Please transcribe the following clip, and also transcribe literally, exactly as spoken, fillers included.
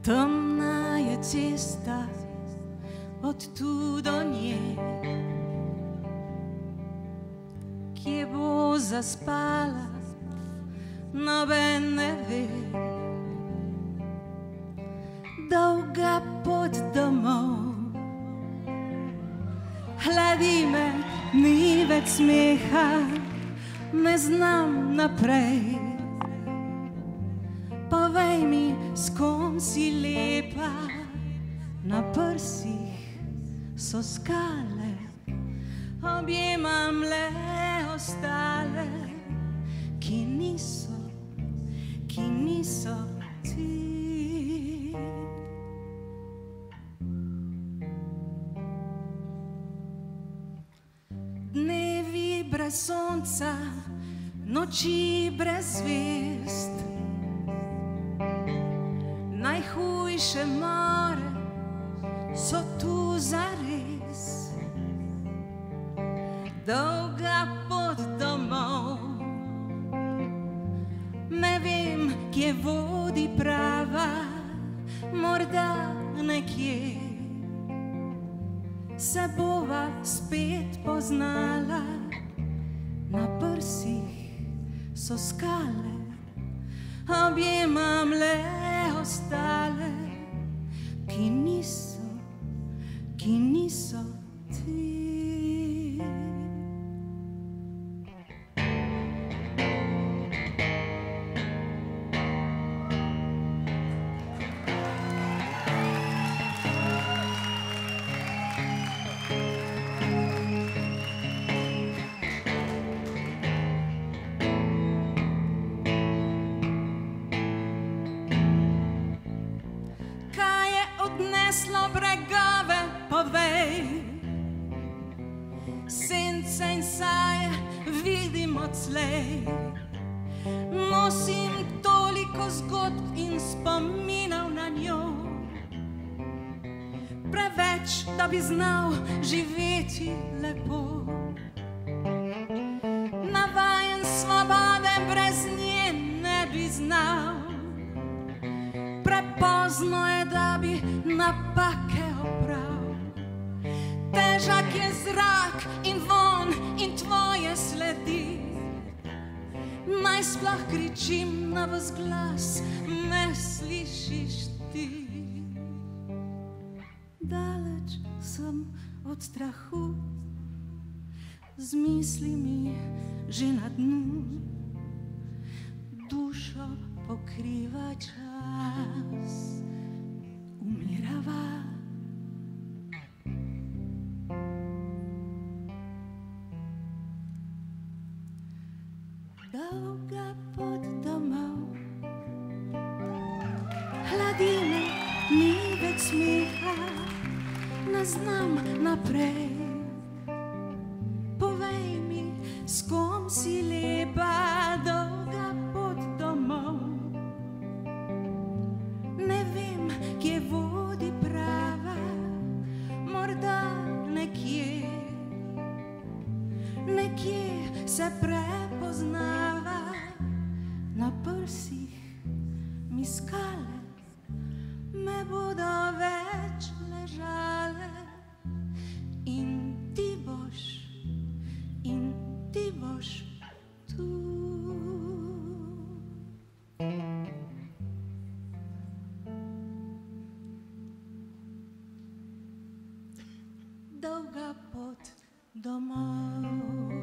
Temna je cesta od tu do nje, kje bo zaspala, noben ne ve. Dolga pot domov, hladi me, ni več smeha, ne znam naprej. Povej mi, s kom si lepa, na prsih so skale, objemam le ostale, ki niso, ki niso ti. Dnevi brez sonca, noči brez zvezd, najhujše more so tu zares. Dolga pot domov, ne vem, kje vodi prava, morda nekje se bova spet poznala. Na prsih so skale, objemam le ostale, ki niso, ki niso ti. Odneslo bregove, povej, sence in saje vidim odslej. Nosim toliko zgodb in spominov na njo, preveč, da bi znal živeti lepo. Navajen svobode brez nje ne bi znal, prepozno je, da bi napake oprav. Težak je zrak in von in tvoje sledi, naj sploh kričim na ves glas, me slišiš ti. Daleč sem od strahu, z mislimi že na dnu, dušo pokriva čas, umirava. Dolga pot domov, hladina, ni več smeha, ne znam naprej. Povej mi, s kom si lepa, dolga pot domov. Ne vem, kje vodi prava, morda nekje, nekje se prepoznava. Na prsih mi skale, me bodo več ležale. In ti boš, in ti boš tu. Dolga pot domov.